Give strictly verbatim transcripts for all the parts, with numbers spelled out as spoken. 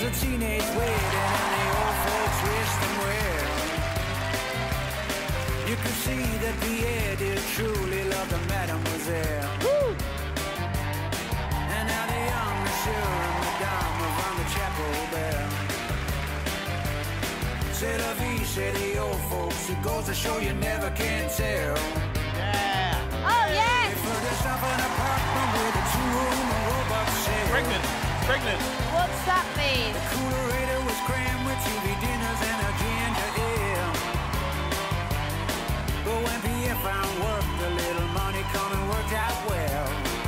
a teenage wedding and the old folks wished them well. You could see that Pierre did truly love the mademoiselle. Woo! And now the young monsieur and madame have rung the chapel bell. C'est la vie, say the old folks. It goes to show you never can tell. Yeah. Oh, yes. They put us up in an apartment with a two-room and robot shell. Pregnant. Pregnant. What's that mean? The coolerator was crammed with T V dinners and a ginger ale. But when Pierre found work, the little money coming worked out well.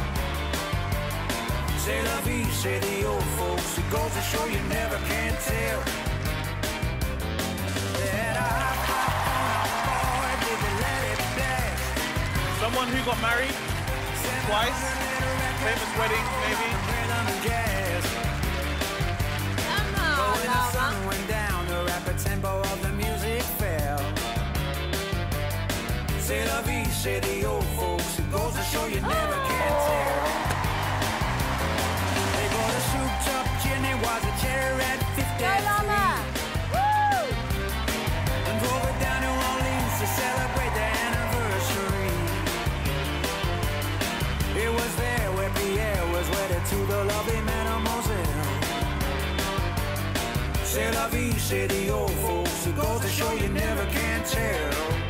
C'est la vie, say the old folks. It goes to show you never can tell. They had a hot hot on a boy, did they let it blast. Someone who got married twice. Famous wedding, maybe. When the sun went down, the rapid tempo of the music fell. C'est la vie, say the old folks. It goes to show you never can tell. They bought a souped-up gin, it was a cherry red fifty-three. Llama! Woo! And drove it down to Orleans to celebrate the anniversary. It was there where Pierre was wedded to the lovely mademoiselle. C'est la vie, say the old folks. It goes to show you never can tell.